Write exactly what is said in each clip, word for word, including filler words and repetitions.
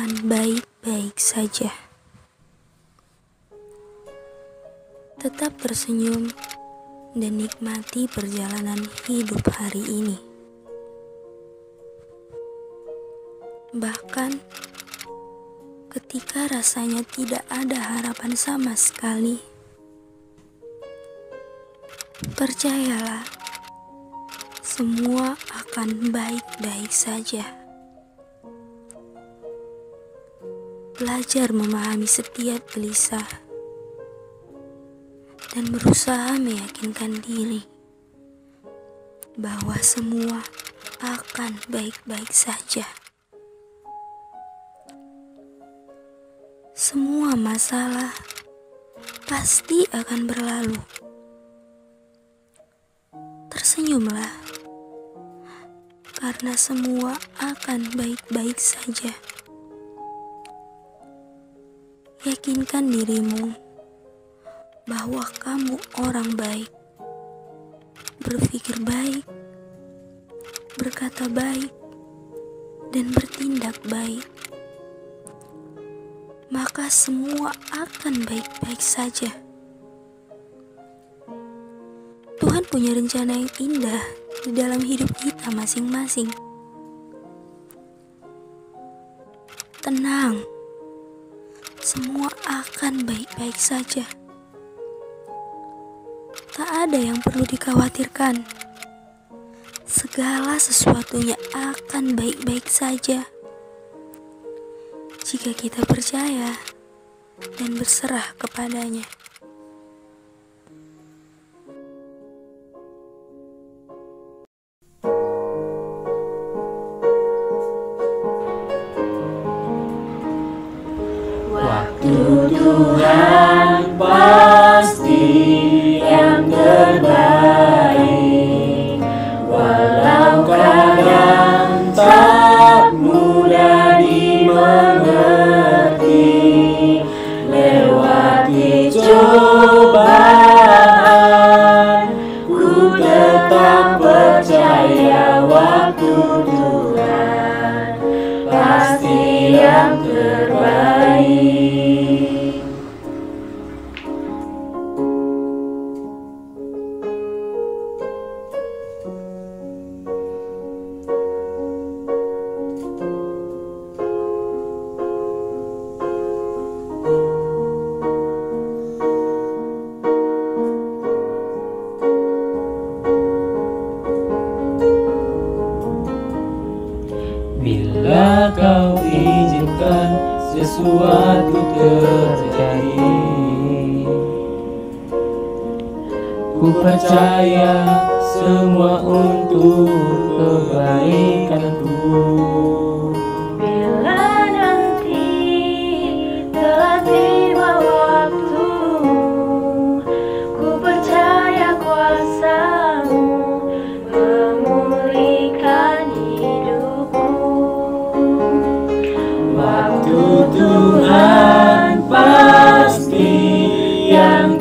akan baik-baik saja. Tetap tersenyum dan nikmati perjalanan hidup hari ini. Bahkan ketika rasanya tidak ada harapan sama sekali, percayalah, semua akan baik-baik saja. Belajar memahami setiap gelisah dan berusaha meyakinkan diri bahwa semua akan baik-baik saja. Semua masalah pasti akan berlalu. Tersenyumlah, karena semua akan baik-baik saja. Yakinkan dirimu bahwa kamu orang baik, berpikir baik, berkata baik, dan bertindak baik. Maka semua akan baik-baik saja. Tuhan punya rencana yang indah di dalam hidup kita masing-masing. Tenang, semua akan baik-baik saja. Tak ada yang perlu dikhawatirkan. Segala sesuatunya akan baik-baik saja jika kita percaya dan berserah kepadanya. Waktu Tuhan pasti yang terbaik, walau kadang tak mudah dimengerti. Lewati cobaan, ku tetap percaya waktu Tuhan pasti yang terbaik. Bila kau izinkan sesuatu terjadi, ku percaya semua untuk kebaikanku. Bila nanti telah tiba waktumu, ku percaya kuasa-Mu memulihkan hidupku. Waktu Tuhan pasti yang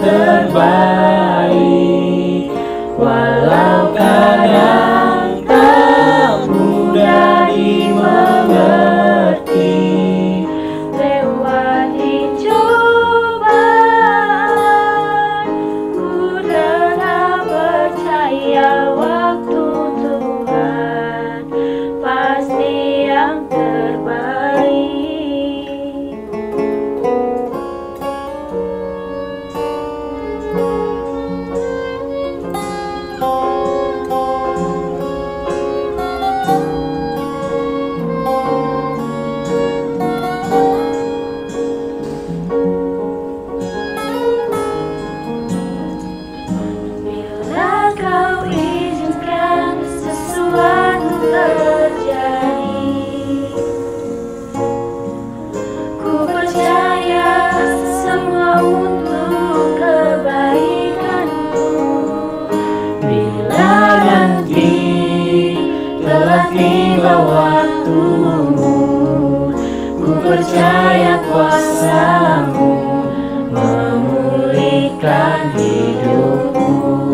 terbaik, walau kadang tak mudah dimengerti. Lewati cobaan, ku tetap percaya waktu Tuhan pasti yang terbaik. Bila kau izinkan sesuatu terjadi, ku percaya semua untuk kebaikanmu. Bila nanti telah tiba waktumu, ku percaya kuasa-Mu memulihkan hidupku.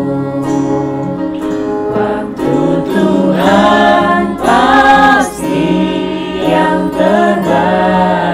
Waktu Tuhan pasti yang terbaik.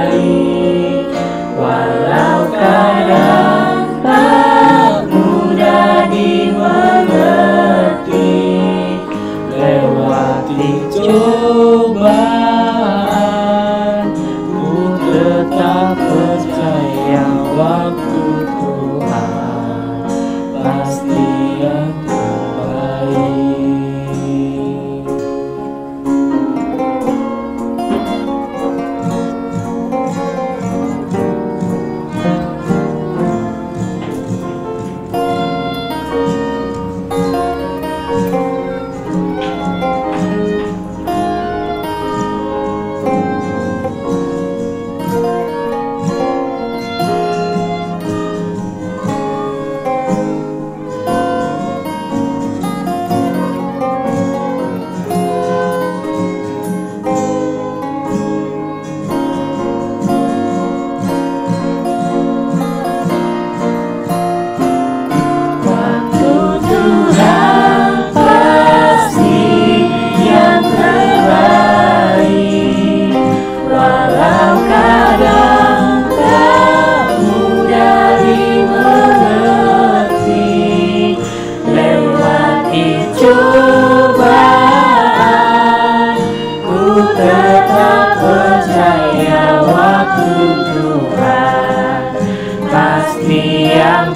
cobaan, ku tetap percaya waktu Tuhan pasti yang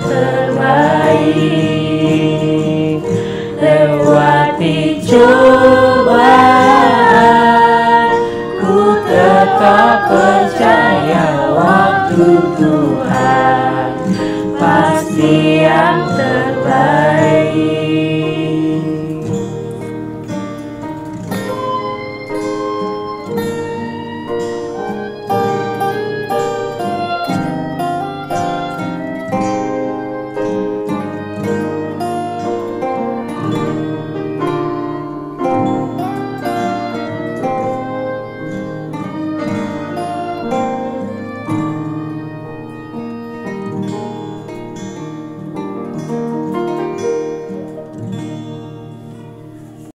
terbaik. Lewati cobaan, ku tetap percaya waktu Tuhan pasti yang terbaik.